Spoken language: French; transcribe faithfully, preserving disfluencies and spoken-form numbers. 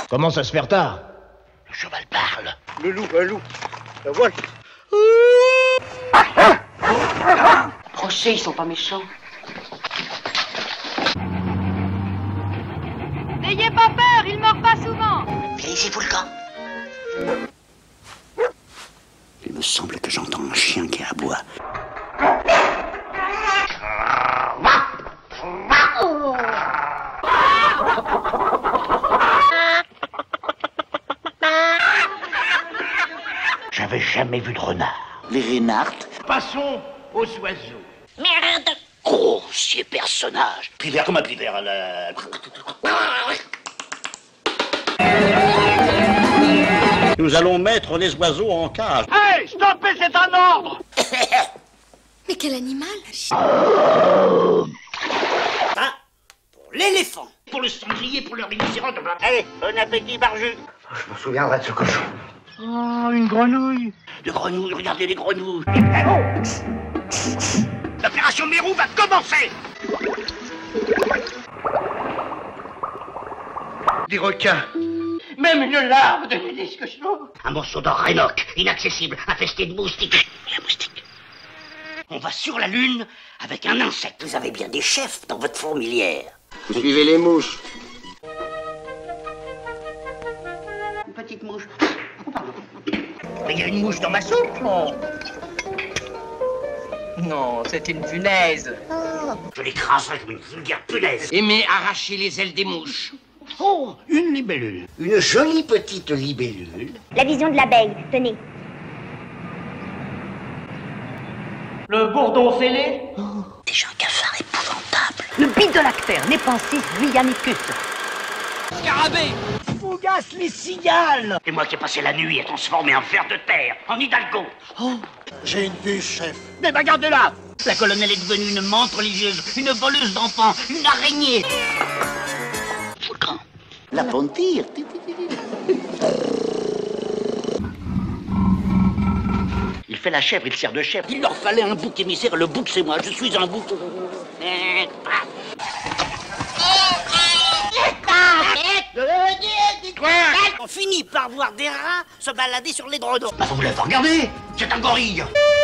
Comment ça se fait tard? Le cheval parle. Le loup, un loup. La voile. Rocher, ils sont pas méchants. N'ayez pas peur, il mord pas souvent. Viens ici, Foulcan. Il me semble que j'entends un chien qui aboie. J'avais jamais vu de renard. Les renards. Passons aux oiseaux. Merde. Grossier personnage. Pivert comme un pivert à la... Nous allons mettre les oiseaux en cage. Hey, stoppez, c'est un ordre. Mais quel animal? Ça, pour l'éléphant. Pour le sanglier, pour le rhinocéros. Allez, bon appétit, Barju. Je me souviendrai de ce cochon. Oh, une grenouille. De grenouilles, regardez les grenouilles. L'opération Mérou va commencer. Des requins. Même une larve de discussion. Un morceau d'or rénoque, inaccessible, infesté de moustiques. La moustique. On va sur la Lune avec un insecte. Vous avez bien des chefs dans votre fourmilière. Vous suivez les mouches. Une petite mouche. Oh, pardon. Mais il y a une mouche dans ma soupe. Oh. Non, c'est une punaise. Je l'écraserai comme une vulgaire punaise. Aimez arracher les ailes des mouches. Oh, une libellule. Une jolie petite libellule. La vision de l'abeille, tenez. Le bourdon fêlé. Déjà un cafard épouvantable. Le bidolactère, Népensis guyanicus. Scarabée. Fougasse les cigales. Et moi qui ai passé la nuit à transformer en ver de terre, en hidalgo. Oh, J'ai une bûche, chef. mais bah gardez-la. La colonelle est devenue une menthe religieuse, une voleuse d'enfants, une araignée. Foucan. La pontire. Il fait la chèvre, il sert de chèvre. Il leur fallait un bouc émissaire, le bouc c'est moi, je suis un bouc. On finit par voir des rats se balader sur les drônes. Bah vous l'avez regardé, c'est un gorille.